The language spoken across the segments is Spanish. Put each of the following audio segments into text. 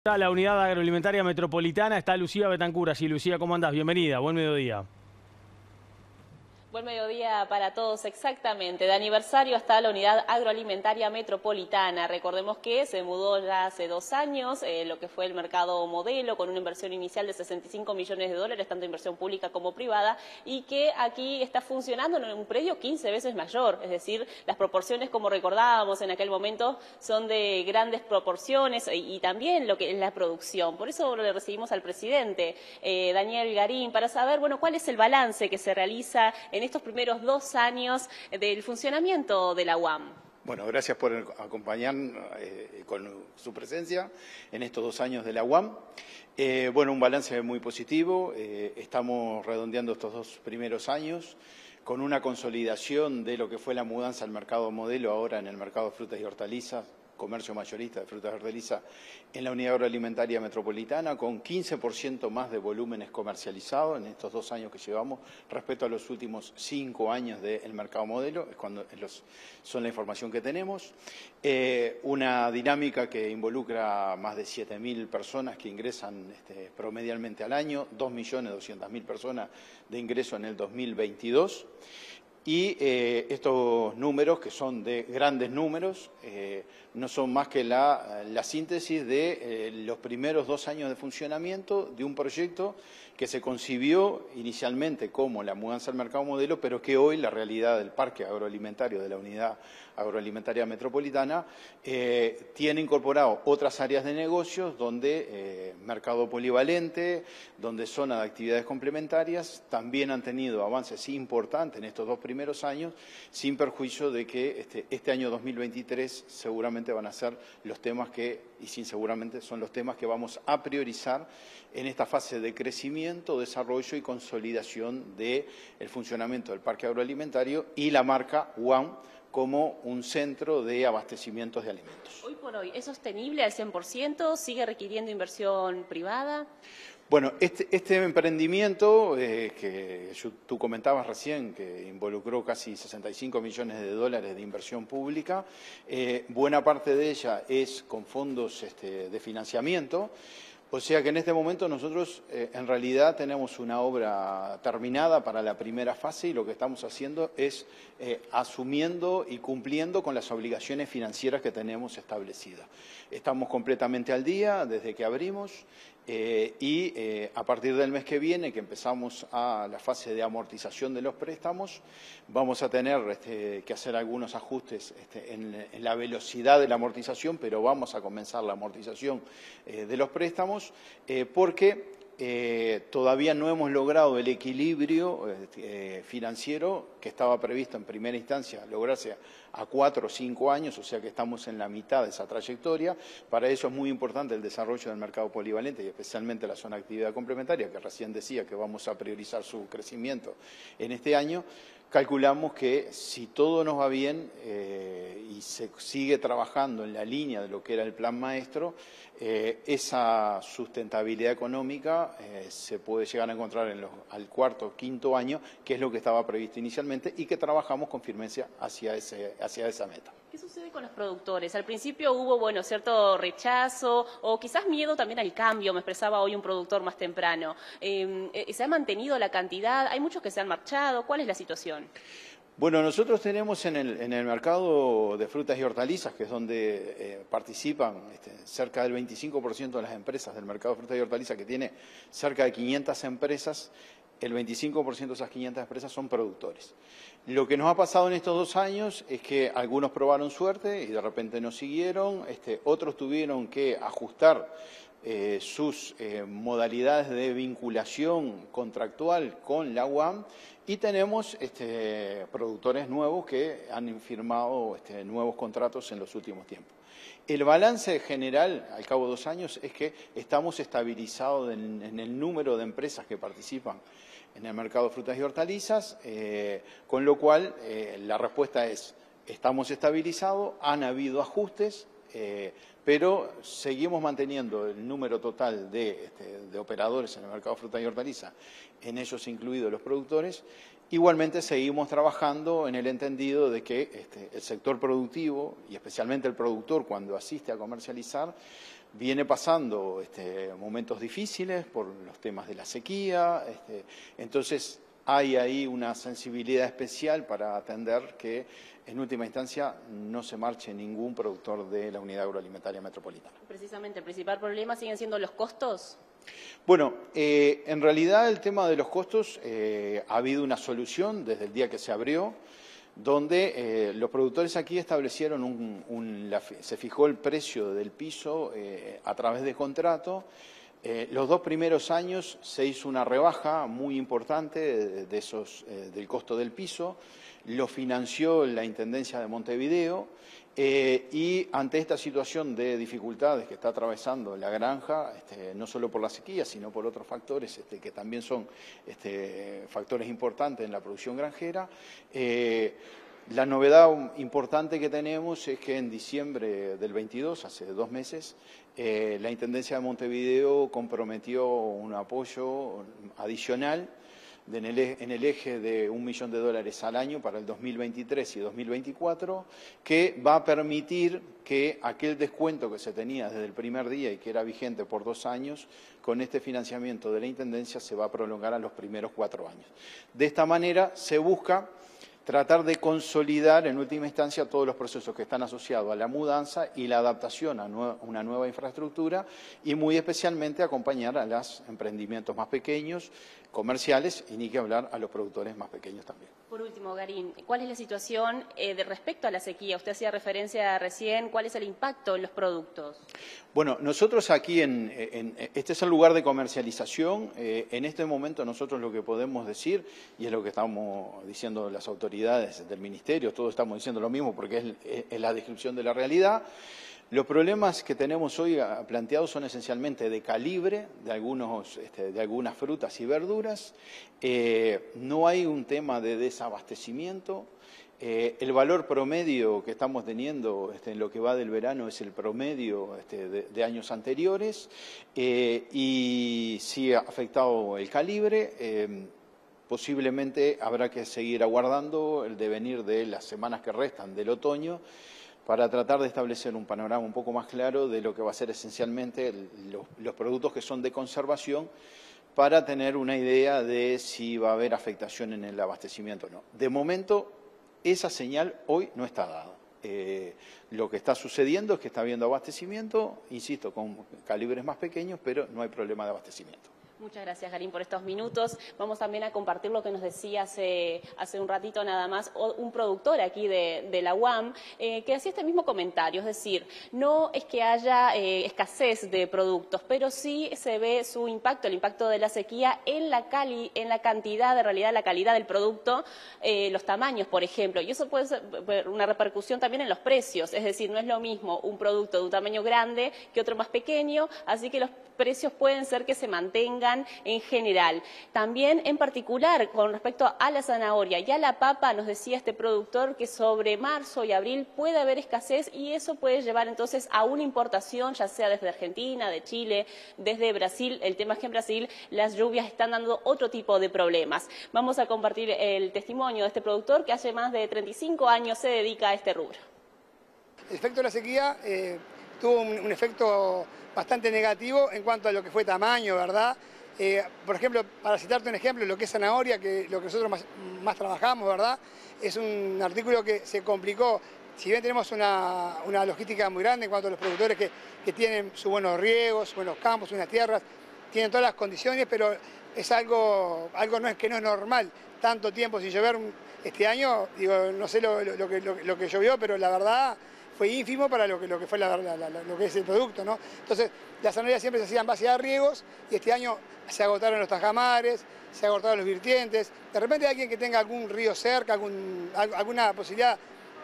Está la Unidad Agroalimentaria Metropolitana, está Lucía Betancur allí. Lucía, ¿cómo andás? Bienvenida, buen mediodía. Buen mediodía para todos, exactamente. De aniversario está la Unidad Agroalimentaria Metropolitana. Recordemos que se mudó ya hace 2 años, lo que fue el mercado modelo, con una inversión inicial de 65 millones de dólares, tanto inversión pública como privada, y que aquí está funcionando en un predio 15 veces mayor. Es decir, las proporciones, como recordábamos en aquel momento, son de grandes proporciones y también lo que es la producción. Por eso le recibimos al presidente, Daniel Garín, para saber, bueno, cuál es el balance que se realiza en estos primeros 2 años del funcionamiento de la UAM. Bueno, gracias por acompañarnos con su presencia en estos 2 años de la UAM. Bueno, un balance muy positivo. Estamos redondeando estos 2 primeros años con una consolidación de lo que fue la mudanza al mercado modelo, ahora en el mercado de frutas y hortalizas, comercio mayorista de frutas y hortalizas en la Unidad Agroalimentaria Metropolitana, con 15% más de volúmenes comercializados en estos 2 años que llevamos respecto a los últimos 5 años del mercado modelo, son la información que tenemos. Una dinámica que involucra más de 7.000 personas que ingresan promedialmente al año, 2.200.000 personas de ingreso en el 2022. Y estos números, que son de grandes números, no son más que la síntesis de los primeros 2 años de funcionamiento de un proyecto que se concibió inicialmente como la mudanza al mercado modelo, pero que hoy la realidad del parque agroalimentario de la Unidad Agroalimentaria Metropolitana tiene incorporado otras áreas de negocios donde mercado polivalente, donde zona de actividades complementarias, también han tenido avances importantes en estos 2 primeros años, sin perjuicio de que este año 2023 seguramente van a ser los temas son los temas que vamos a priorizar en esta fase de crecimiento, desarrollo y consolidación del funcionamiento del parque agroalimentario y la marca UAM como un centro de abastecimientos de alimentos. Hoy por hoy, ¿es sostenible al 100%? ¿Sigue requiriendo inversión privada? Bueno, este emprendimiento que tú comentabas recién, que involucró casi 65 millones de dólares de inversión pública, buena parte de ella es con fondos de financiamiento. O sea que en este momento nosotros en realidad tenemos una obra terminada para la primera fase y lo que estamos haciendo es asumiendo y cumpliendo con las obligaciones financieras que tenemos establecidas. Estamos completamente al día desde que abrimos y a partir del mes que viene, que empezamos a la fase de amortización de los préstamos, vamos a tener que hacer algunos ajustes en la velocidad de la amortización, pero vamos a comenzar la amortización de los préstamos porque todavía no hemos logrado el equilibrio financiero que estaba previsto en primera instancia, lograrse a 4 o 5 años, o sea que estamos en la mitad de esa trayectoria. Para eso es muy importante el desarrollo del mercado polivalente y especialmente la zona de actividad complementaria, que recién decía que vamos a priorizar su crecimiento en este año. Calculamos que si todo nos va bien y se sigue trabajando en la línea de lo que era el plan maestro, esa sustentabilidad económica se puede llegar a encontrar al 4º o 5º año, que es lo que estaba previsto inicialmente y que trabajamos con firmeza hacia esa meta. ¿Qué sucede con los productores? Al principio hubo, bueno, cierto rechazo o quizás miedo también al cambio, me expresaba hoy un productor más temprano. ¿Se ha mantenido la cantidad? ¿Hay muchos que se han marchado? ¿Cuál es la situación? Bueno, nosotros tenemos en el mercado de frutas y hortalizas, que es donde participan cerca del 25% de las empresas del mercado de frutas y hortalizas, que tiene cerca de 500 empresas, el 25% de esas 500 empresas son productores. Lo que nos ha pasado en estos 2 años es que algunos probaron suerte y de repente no siguieron, otros tuvieron que ajustar sus modalidades de vinculación contractual con la UAM y tenemos productores nuevos que han firmado nuevos contratos en los últimos tiempos. El balance general, al cabo de 2 años, es que estamos estabilizados en el número de empresas que participan en el mercado de frutas y hortalizas, con lo cual la respuesta es, estamos estabilizados, han habido ajustes, pero seguimos manteniendo el número total de operadores en el mercado de frutas y hortalizas, en ellos incluidos los productores. Igualmente seguimos trabajando en el entendido de que el sector productivo, y especialmente el productor cuando asiste a comercializar, viene pasando momentos difíciles por los temas de la sequía, entonces hay ahí una sensibilidad especial para atender que en última instancia no se marche ningún productor de la Unidad Agroalimentaria Metropolitana. Precisamente, el principal problema siguen siendo los costos. Bueno, en realidad el tema de los costos ha habido una solución desde el día que se abrió, donde los productores aquí establecieron se fijó el precio del piso a través de contrato. Los 2 primeros años se hizo una rebaja muy importante del costo del piso, lo financió la Intendencia de Montevideo y ante esta situación de dificultades que está atravesando la granja, no solo por la sequía, sino por otros factores que también son factores importantes en la producción granjera, la novedad importante que tenemos es que en diciembre del 22, hace 2 meses, la Intendencia de Montevideo comprometió un apoyo adicional en el eje de $1 millón al año para el 2023 y 2024, que va a permitir que aquel descuento que se tenía desde el primer día y que era vigente por 2 años, con este financiamiento de la Intendencia se va a prolongar a los primeros 4 años. De esta manera se busca tratar de consolidar en última instancia todos los procesos que están asociados a la mudanza y la adaptación a una nueva infraestructura y muy especialmente acompañar a los emprendimientos más pequeños, comerciales y ni que hablar a los productores más pequeños también. Por último, Garín, ¿cuál es la situación respecto a la sequía? Usted hacía referencia recién, ¿cuál es el impacto en los productos? Bueno, nosotros aquí, este es el lugar de comercialización. En este momento nosotros lo que podemos decir, y es lo que estamos diciendo las autoridades del Ministerio, todos estamos diciendo lo mismo porque es la descripción de la realidad. Los problemas que tenemos hoy planteados son esencialmente de calibre, de algunas frutas y verduras. No hay un tema de desabastecimiento. El valor promedio que estamos teniendo en lo que va del verano es el promedio de años anteriores y sí ha afectado el calibre. Posiblemente habrá que seguir aguardando el devenir de las semanas que restan del otoño para tratar de establecer un panorama un poco más claro de lo que va a ser esencialmente los productos que son de conservación, para tener una idea de si va a haber afectación en el abastecimiento o no. De momento, esa señal hoy no está dada. Lo que está sucediendo es que está habiendo abastecimiento, insisto, con calibres más pequeños, pero no hay problema de abastecimiento. Muchas gracias, Garín, por estos minutos. Vamos también a compartir lo que nos decía hace un ratito nada más un productor aquí de la UAM, que hacía este mismo comentario, es decir, no es que haya escasez de productos, pero sí se ve su impacto, el impacto de la sequía en la cantidad, en realidad la calidad del producto, los tamaños, por ejemplo, y eso puede ser una repercusión también en los precios, es decir, no es lo mismo un producto de un tamaño grande que otro más pequeño, así que los precios pueden ser que se mantengan en general. También, en particular, con respecto a la zanahoria y a la papa, nos decía este productor que sobre marzo y abril puede haber escasez y eso puede llevar entonces a una importación, ya sea desde Argentina, de Chile, desde Brasil. El tema es que en Brasil las lluvias están dando otro tipo de problemas. Vamos a compartir el testimonio de este productor que hace más de 35 años se dedica a este rubro. El efecto de la sequía tuvo un efecto bastante negativo en cuanto a lo que fue tamaño, ¿verdad? Por ejemplo, para citarte un ejemplo, lo que es zanahoria, que lo que nosotros más trabajamos, ¿verdad? Es un artículo que se complicó. Si bien tenemos una logística muy grande en cuanto a los productores que tienen sus buenos riegos, sus buenos campos, unas tierras, tienen todas las condiciones, pero es algo que no es normal. Tanto tiempo sin llover este año, digo, no sé lo que llovió, pero la verdad fue ínfimo para lo que fue lo que es el producto, ¿no? Entonces, las zanahorias siempre se hacían base a riegos y este año se agotaron los tajamares, se agotaron los virtientes. De repente alguien que tenga algún río cerca, alguna posibilidad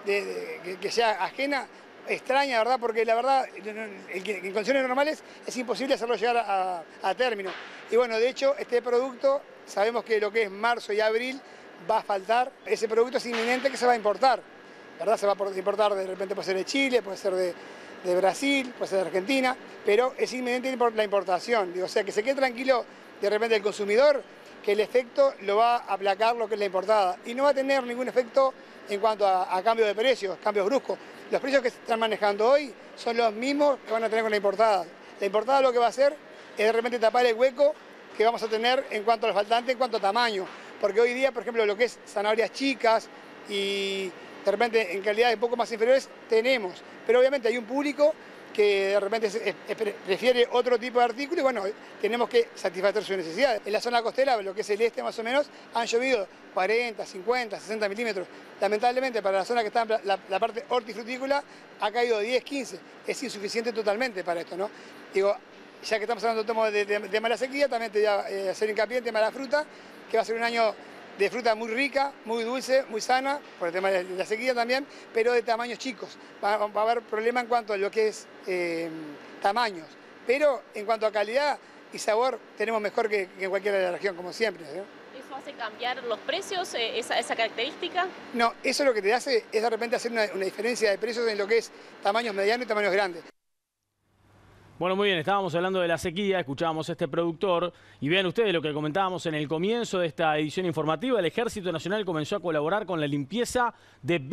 que sea ajena, extraña, ¿verdad? Porque la verdad, en condiciones normales es imposible hacerlo llegar a término. Y bueno, de hecho, este producto, sabemos que lo que es marzo y abril va a faltar. Ese producto es inminente que se va a importar, ¿verdad? Se va a importar, de repente puede ser de Chile, puede ser de Brasil, puede ser de Argentina, pero es inminente la importación. Digo, o sea, que se quede tranquilo de repente el consumidor, que el efecto lo va a aplacar lo que es la importada. Y no va a tener ningún efecto en cuanto a cambio de precios, cambios bruscos. Los precios que se están manejando hoy son los mismos que van a tener con la importada. La importada lo que va a hacer es de repente tapar el hueco que vamos a tener en cuanto al faltante, en cuanto a tamaño. Porque hoy día, por ejemplo, lo que es zanahorias chicas y de repente en calidades un poco más inferiores tenemos. Pero obviamente hay un público que de repente prefiere otro tipo de artículo y bueno, tenemos que satisfacer sus necesidades. En la zona costera, lo que es el este más o menos, han llovido 40, 50, 60 milímetros. Lamentablemente para la zona que está en la parte hortifrutícola ha caído 10, 15. Es insuficiente totalmente para esto, ¿no? Digo, ya que estamos hablando de mala sequía, también te voy a hacer hincapié en tema de la fruta, que va a ser un año de fruta muy rica, muy dulce, muy sana, por el tema de la sequía también, pero de tamaños chicos. Va a haber problema en cuanto a lo que es tamaños, pero en cuanto a calidad y sabor tenemos mejor que en cualquiera de la región, como siempre, ¿no? ¿Eso hace cambiar los precios, esa característica? No, eso lo que te hace es de repente hacer una diferencia de precios en lo que es tamaños medianos y tamaños grandes. Bueno, muy bien, estábamos hablando de la sequía, escuchábamos a este productor y vean ustedes lo que comentábamos en el comienzo de esta edición informativa. El Ejército Nacional comenzó a colaborar con la limpieza de